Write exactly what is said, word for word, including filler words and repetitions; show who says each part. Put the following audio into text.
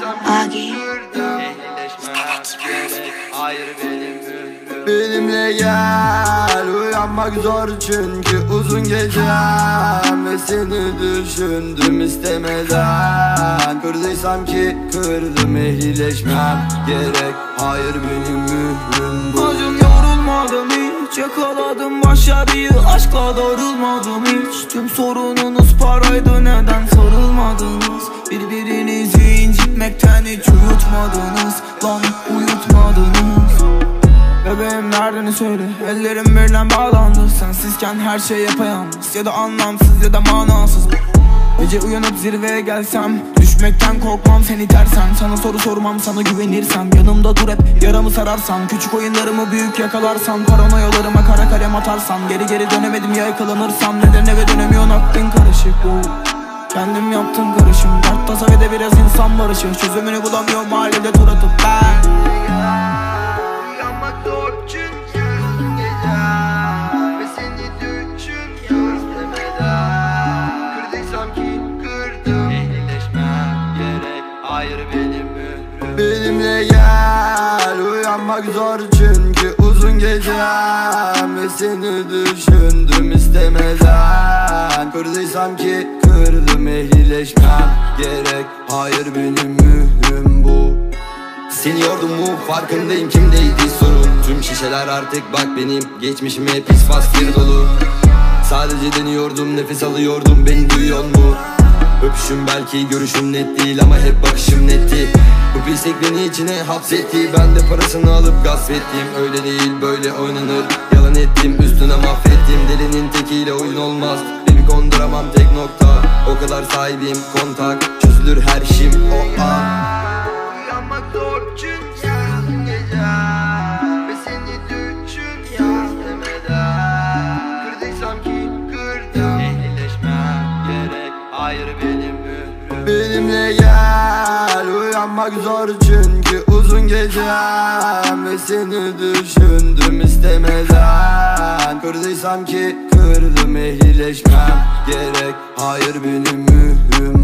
Speaker 1: Agi.
Speaker 2: Benimle gel, uyanmak zor çünkü uzun gecem ve seni düşündüm istemeden. Kırdıysam ki kırdım, ehlileşmem gerek. Hayır, benim mührüm bu.
Speaker 3: Acım yorulmadım hiç, yakaladım başarıyı, aşkla darılmadım hiç. Tüm sorununuz paraydı, neden sarılmadınız? Birbirinizi incitmekten hiç uyutmadınız, lan uyutmadınız. Bebeğim nereden söyle, ellerim birden bağlandı. Sensizken her şey yapayalnız, ya da anlamsız ya da manasız. Gece uyanıp zirveye gelsem, düşmekten korkmam seni tersen. Sana soru sormam, sana güvenirsem. Yanımda dur hep, yaramı sararsan. Küçük oyunlarımı büyük yakalarsan. Paranoyalarıma kara kalem atarsan. Geri geri dönemedim ya yakalanırsam. Neden eve dönemiyorsun, aklın karışık bu. Kendim yaptım karışım, dert tasa ve de biraz insan barışı. Çözümünü bulamıyorum mahallede tur atıp ben.
Speaker 2: Benimle gel, uyanmak zor çünkü uzun gecem ve seni düşündüm istemeden. Kırdıysam ki kırdım, ehlileşmem gerek. Hayır, benim mührüm bu. Seni yordum mu farkındayım, kimdeydi sorun? Tüm şişeler artık bak benim geçmişime pis faslir dolu. Sadece deniyordum, nefes alıyordum, beni duyuyor mu? Öpüşüm belki, görüşüm net değil ama hep bakışım netti. Bu pislik beni içine hapsetti, ben de parasını alıp gasp ettim. Öyle değil böyle oynanır, yalan ettim, üstüne mahvettim. Delinin tekiyle oyun olmaz, beni konduramam tek nokta. O kadar sahibim kontak, çözülür her işim o an. Uyanmak zor çünkü uzun gece ve seni düşündüm istemeden. Kırdıysam ki kırdım, ehlileşmem gerek. Hayır, benim mührüm. Benimle gel, uyanmak zor çünkü uzun gecem ve seni düşündüm istemeden. Kırdıysam ki kırdım, ehlileşmem gerek. Hayır, benim mührüm.